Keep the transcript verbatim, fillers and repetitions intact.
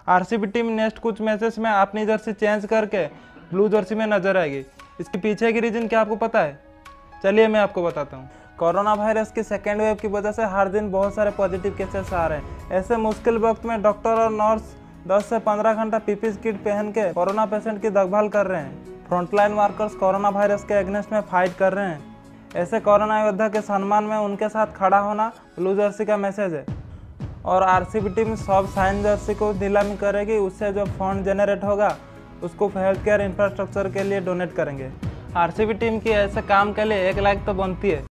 RCB team next कुछ matches में अपनी जर्सी चेंज करके ब्लू जर्सी में नजर आएगी। इसके पीछे की रीजन क्या आपको पता है? चलिए मैं आपको बताता हूँ। कोरोना वायरस की सेकेंड वेव की वजह से हर दिन बहुत सारे पॉजिटिव केसेस आ रहे हैं। ऐसे मुश्किल वक्त में डॉक्टर और नर्स दस से पंद्रह घंटा पीपीई किट पहन के कोरोना पेशेंट की देखभाल कर रहे हैं। फ्रंटलाइन वर्कर्स कोरोना वायरस के अगेंस्ट में फाइट कर रहे हैं। ऐसे कोरोना योद्धा के सम्मान में उनके साथ खड़ा होना ब्लू जर्सी का मैसेज है। और आरसीबी टीम सब साइन जर्सी को नीलामी करेगी। उससे जो फंड जनरेट होगा उसको हेल्थ केयर इंफ्रास्ट्रक्चर के लिए डोनेट करेंगे। आरसीबी टीम की ऐसे काम के लिए एक लाइक तो बनती है।